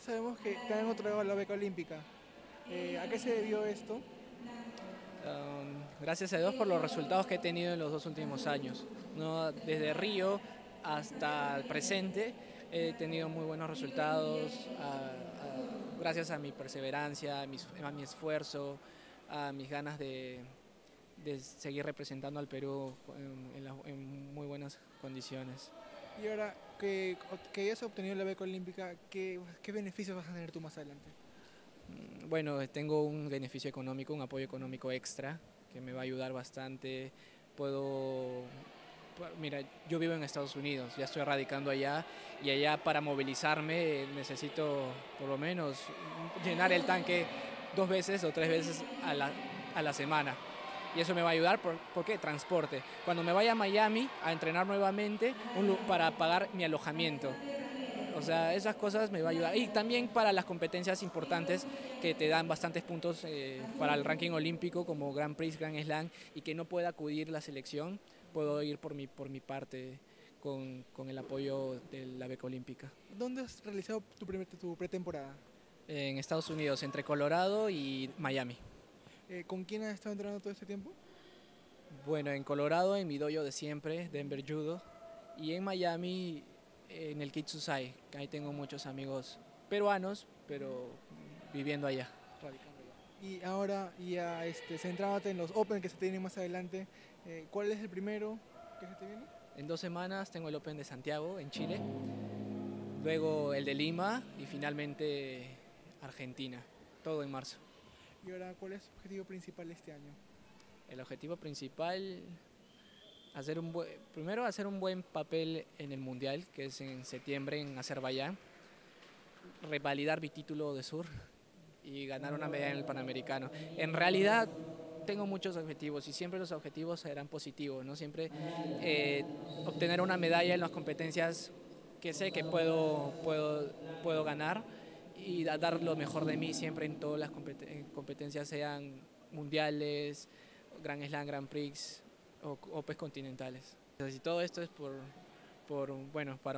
sabemos que te han otorgado la beca olímpica. ¿A qué se debió esto? Gracias a Dios por los resultados que he tenido en los 2 últimos años, ¿no? Desde Río hasta el presente he tenido muy buenos resultados, gracias a mi perseverancia, a mi esfuerzo, a mis ganas de seguir representando al Perú en muy buenas condiciones. Y ahora que hayas obtenido la beca olímpica, ¿qué beneficios vas a tener tú más adelante? Bueno, tengo un beneficio económico, un apoyo económico extra que me va a ayudar bastante. Puedo, mira, yo vivo en Estados Unidos, ya estoy radicando allá y allá para movilizarme necesito por lo menos llenar el tanque 2 veces o 3 veces a la semana. Y eso me va a ayudar, ¿por qué? Transporte. Cuando me vaya a Miami a entrenar nuevamente para pagar mi alojamiento. O sea, esas cosas me va a ayudar. Y también para las competencias importantes que te dan bastantes puntos para el ranking olímpico, como Grand Prix, Grand Slam, y que no pueda acudir la selección, puedo ir por mi parte con el apoyo de la beca olímpica. ¿Dónde has realizado tu pretemporada? En Estados Unidos, entre Colorado y Miami. ¿Con quién has estado entrenando todo este tiempo? Bueno, en Colorado, en mi dojo de siempre, Denver Judo, y en Miami, en el Kitsusai, que ahí tengo muchos amigos peruanos, pero viviendo allá, radicando allá. Y ahora, ya centrándote en los Open que se te vienen más adelante, ¿cuál es el primero que se te viene? En 2 semanas tengo el Open de Santiago, en Chile, luego el de Lima y finalmente Argentina, todo en marzo. Y ahora, ¿cuál es tu objetivo principal este año? El objetivo principal, primero hacer un buen papel en el Mundial, que es en septiembre en Azerbaiyán, revalidar mi título de sur y ganar una medalla en el Panamericano. En realidad tengo muchos objetivos y siempre los objetivos serán positivos, ¿no? Siempre obtener una medalla en las competencias que sé que puedo ganar y dar lo mejor de mí siempre en todas las competencias, sean mundiales, Grand Slam, Grand Prix o pues continentales. Y todo esto es bueno, para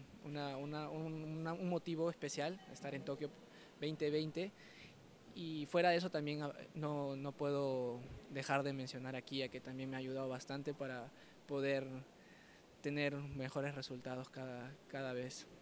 un motivo especial, estar en Tokio 2020. Y fuera de eso también no puedo dejar de mencionar aquí a que también me ha ayudado bastante para poder tener mejores resultados cada vez.